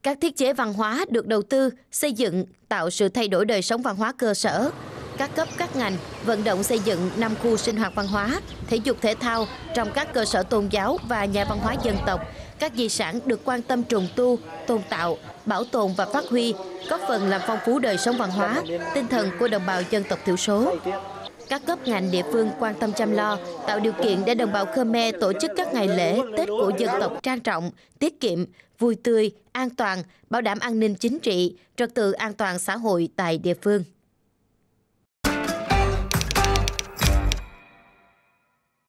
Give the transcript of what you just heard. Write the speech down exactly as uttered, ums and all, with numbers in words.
Các thiết chế văn hóa được đầu tư, xây dựng, tạo sự thay đổi đời sống văn hóa cơ sở. Các cấp các ngành vận động xây dựng năm khu sinh hoạt văn hóa, thể dục thể thao trong các cơ sở tôn giáo và nhà văn hóa dân tộc. Các di sản được quan tâm trùng tu, tôn tạo, bảo tồn và phát huy, góp phần làm phong phú đời sống văn hóa, tinh thần của đồng bào dân tộc thiểu số. Các cấp ngành địa phương quan tâm chăm lo, tạo điều kiện để đồng bào Khmer tổ chức các ngày lễ, Tết của dân tộc trang trọng, tiết kiệm, vui tươi, an toàn, bảo đảm an ninh chính trị, trật tự an toàn xã hội tại địa phương.